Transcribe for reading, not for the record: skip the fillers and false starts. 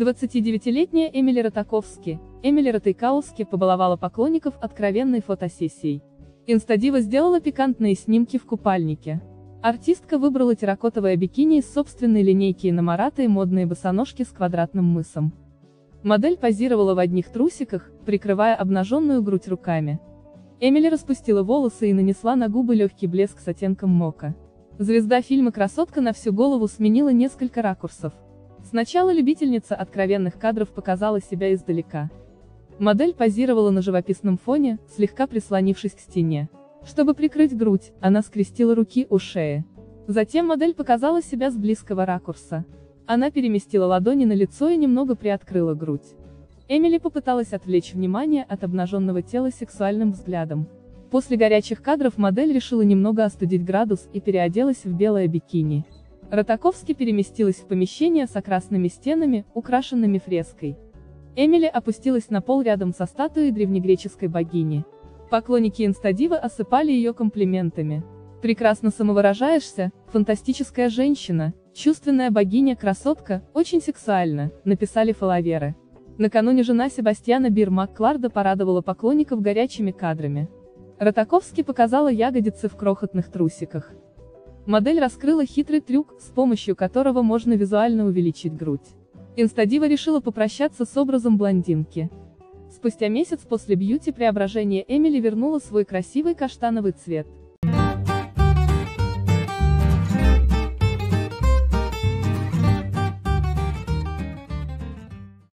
29-летняя Эмили Ратаковски, Эмили Ратайкауски побаловала поклонников откровенной фотосессией. Инстадива сделала пикантные снимки в купальнике. Артистка выбрала терракотовое бикини из собственной линейки Иномарата и модные босоножки с квадратным мысом. Модель позировала в одних трусиках, прикрывая обнаженную грудь руками. Эмили распустила волосы и нанесла на губы легкий блеск с оттенком мока. Звезда фильма «Красотка на всю голову» сменила несколько ракурсов. Сначала любительница откровенных кадров показала себя издалека. Модель позировала на живописном фоне, слегка прислонившись к стене. Чтобы прикрыть грудь, она скрестила руки у шеи. Затем модель показала себя с близкого ракурса. Она переместила ладони на лицо и немного приоткрыла грудь. Эмили попыталась отвлечь внимание от обнаженного тела сексуальным взглядом. После горячих кадров модель решила немного остудить градус и переоделась в белое бикини. Ратаковски переместилась в помещение с окрасными стенами, украшенными фреской. Эмили опустилась на пол рядом со статуей древнегреческой богини. Поклонники Инстадивы осыпали ее комплиментами. «Прекрасно самовыражаешься, фантастическая женщина, чувственная богиня-красотка, очень сексуально», написали фолловеры. Накануне жена Себастьяна Бир Маккларда порадовала поклонников горячими кадрами. Ратаковски показала ягодицы в крохотных трусиках. Модель раскрыла хитрый трюк, с помощью которого можно визуально увеличить грудь. Инстадива решила попрощаться с образом блондинки. Спустя месяц после бьюти-преображения Эмили вернула свой красивый каштановый цвет.